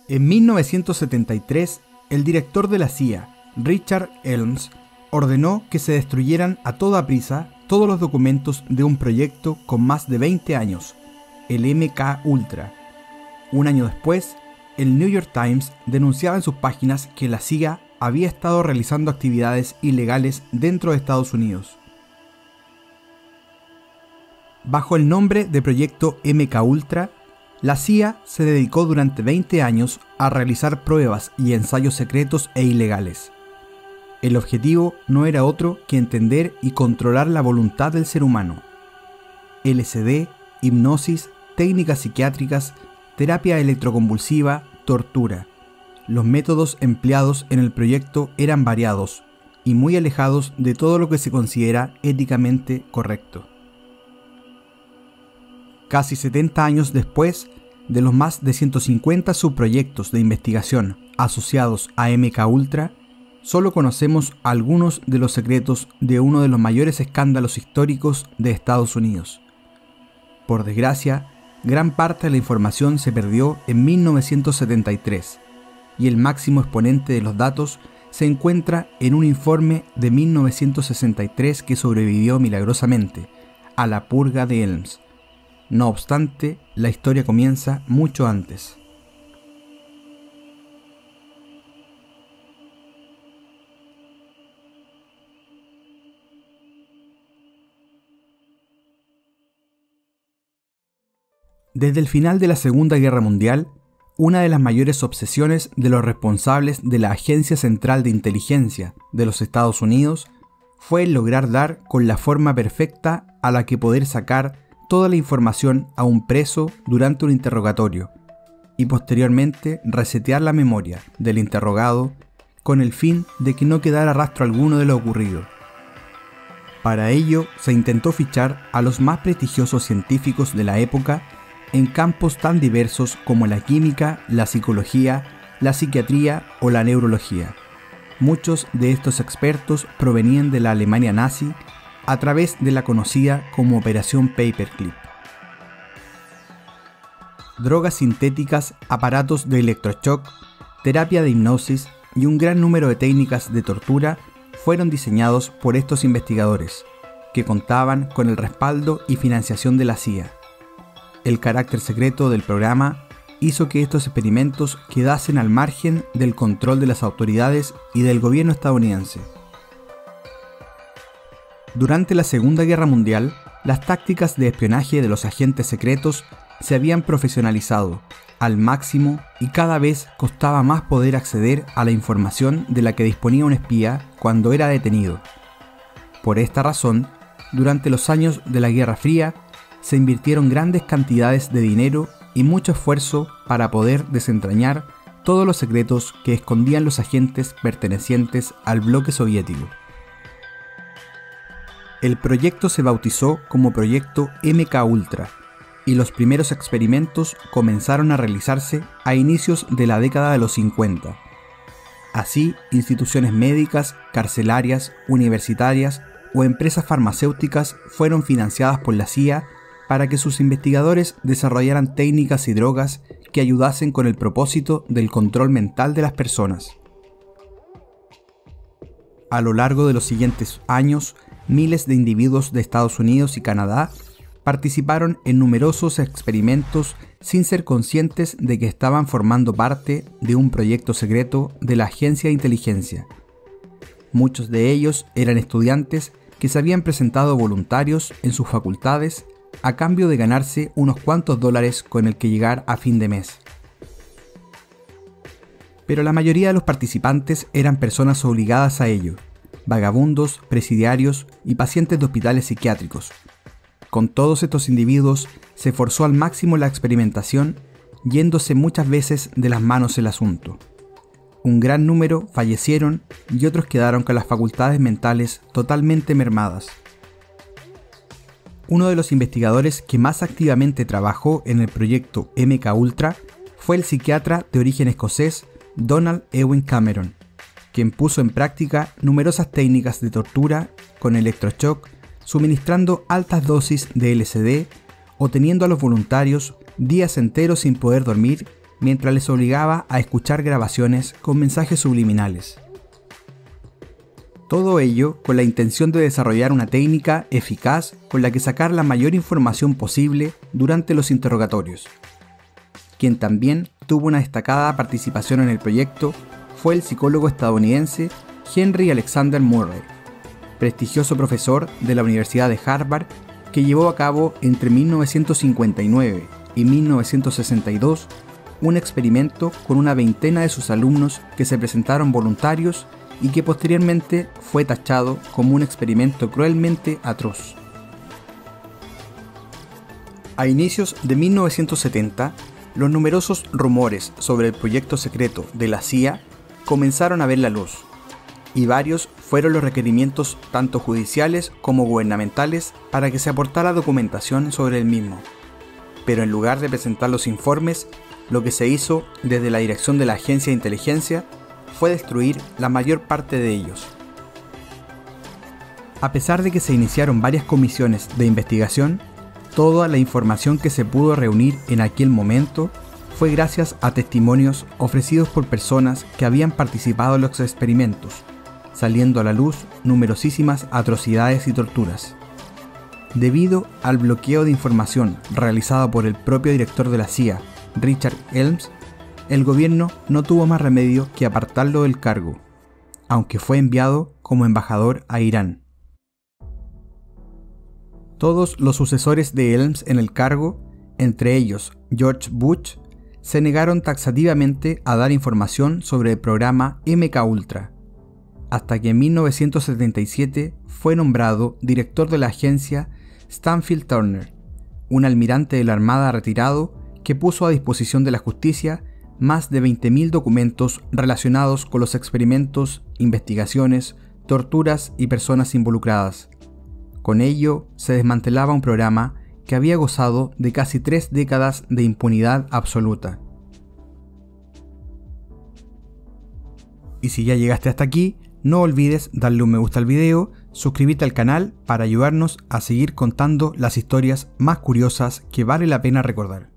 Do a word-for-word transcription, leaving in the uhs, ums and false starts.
En mil novecientos setenta y tres, el director de la C I A, Richard Helms, ordenó que se destruyeran a toda prisa todos los documentos de un proyecto con más de veinte años, el M K Ultra. Un año después, el New York Times denunciaba en sus páginas que la C I A había estado realizando actividades ilegales dentro de Estados Unidos. Bajo el nombre de Proyecto M K Ultra, la C I A se dedicó durante veinte años a realizar pruebas y ensayos secretos e ilegales. El objetivo no era otro que entender y controlar la voluntad del ser humano. L S D, hipnosis, técnicas psiquiátricas, terapia electroconvulsiva, tortura. Los métodos empleados en el proyecto eran variados y muy alejados de todo lo que se considera éticamente correcto. Casi setenta años después, de los más de ciento cincuenta subproyectos de investigación asociados a M K Ultra, solo conocemos algunos de los secretos de uno de los mayores escándalos históricos de Estados Unidos. Por desgracia, gran parte de la información se perdió en mil novecientos setenta y tres, y el máximo exponente de los datos se encuentra en un informe de mil novecientos sesenta y tres que sobrevivió milagrosamente a la purga de Helms. No obstante, la historia comienza mucho antes. Desde el final de la Segunda Guerra Mundial, una de las mayores obsesiones de los responsables de la Agencia Central de Inteligencia de los Estados Unidos fue el lograr dar con la forma perfecta a la que poder sacar toda la información a un preso durante un interrogatorio y posteriormente resetear la memoria del interrogado con el fin de que no quedara rastro alguno de lo ocurrido. Para ello se intentó fichar a los más prestigiosos científicos de la época en campos tan diversos como la química, la psicología, la psiquiatría o la neurología. Muchos de estos expertos provenían de la Alemania nazi a través de la conocida como Operación Paperclip. Drogas sintéticas, aparatos de electroshock, terapia de hipnosis y un gran número de técnicas de tortura fueron diseñados por estos investigadores, que contaban con el respaldo y financiación de la C I A. El carácter secreto del programa hizo que estos experimentos quedasen al margen del control de las autoridades y del gobierno estadounidense. Durante la Segunda Guerra Mundial, las tácticas de espionaje de los agentes secretos se habían profesionalizado al máximo y cada vez costaba más poder acceder a la información de la que disponía un espía cuando era detenido. Por esta razón, durante los años de la Guerra Fría, se invirtieron grandes cantidades de dinero y mucho esfuerzo para poder desentrañar todos los secretos que escondían los agentes pertenecientes al bloque soviético. El proyecto se bautizó como Proyecto M K Ultra y los primeros experimentos comenzaron a realizarse a inicios de la década de los cincuenta. Así, instituciones médicas, carcelarias, universitarias o empresas farmacéuticas fueron financiadas por la C I A para que sus investigadores desarrollaran técnicas y drogas que ayudasen con el propósito del control mental de las personas. A lo largo de los siguientes años, miles de individuos de Estados Unidos y Canadá participaron en numerosos experimentos sin ser conscientes de que estaban formando parte de un proyecto secreto de la Agencia de Inteligencia. Muchos de ellos eran estudiantes que se habían presentado voluntarios en sus facultades a cambio de ganarse unos cuantos dólares con el que llegar a fin de mes. Pero la mayoría de los participantes eran personas obligadas a ello, vagabundos, presidiarios y pacientes de hospitales psiquiátricos. Con todos estos individuos se forzó al máximo la experimentación, yéndose muchas veces de las manos el asunto. Un gran número fallecieron y otros quedaron con las facultades mentales totalmente mermadas. Uno de los investigadores que más activamente trabajó en el proyecto M K Ultra fue el psiquiatra de origen escocés Donald Ewen Cameron, quien puso en práctica numerosas técnicas de tortura con electroshock, suministrando altas dosis de L S D o teniendo a los voluntarios días enteros sin poder dormir mientras les obligaba a escuchar grabaciones con mensajes subliminales. Todo ello con la intención de desarrollar una técnica eficaz con la que sacar la mayor información posible durante los interrogatorios. Quien también tuvo una destacada participación en el proyecto fue el psicólogo estadounidense Henry Alexander Murray, prestigioso profesor de la Universidad de Harvard que llevó a cabo entre mil novecientos cincuenta y nueve y mil novecientos sesenta y dos un experimento con una veintena de sus alumnos que se presentaron voluntarios y que posteriormente fue tachado como un experimento cruelmente atroz. A inicios de mil novecientos setenta, los numerosos rumores sobre el proyecto secreto de la C I A comenzaron a ver la luz, y varios fueron los requerimientos tanto judiciales como gubernamentales para que se aportara documentación sobre el mismo. Pero en lugar de presentar los informes, lo que se hizo desde la dirección de la Agencia de Inteligencia fue destruir la mayor parte de ellos. A pesar de que se iniciaron varias comisiones de investigación, toda la información que se pudo reunir en aquel momento fue gracias a testimonios ofrecidos por personas que habían participado en los experimentos, saliendo a la luz numerosísimas atrocidades y torturas. Debido al bloqueo de información realizado por el propio director de la C I A, Richard Helms, el gobierno no tuvo más remedio que apartarlo del cargo, aunque fue enviado como embajador a Irán. Todos los sucesores de Helms en el cargo, entre ellos George Bush, se negaron taxativamente a dar información sobre el programa M K Ultra, hasta que en mil novecientos setenta y siete fue nombrado director de la agencia Stanfield Turner, un almirante de la Armada retirado que puso a disposición de la justicia más de veinte mil documentos relacionados con los experimentos, investigaciones, torturas y personas involucradas. Con ello, se desmantelaba un programa que había gozado de casi tres décadas de impunidad absoluta. Y si ya llegaste hasta aquí, no olvides darle un me gusta al video, suscribirte al canal para ayudarnos a seguir contando las historias más curiosas que vale la pena recordar.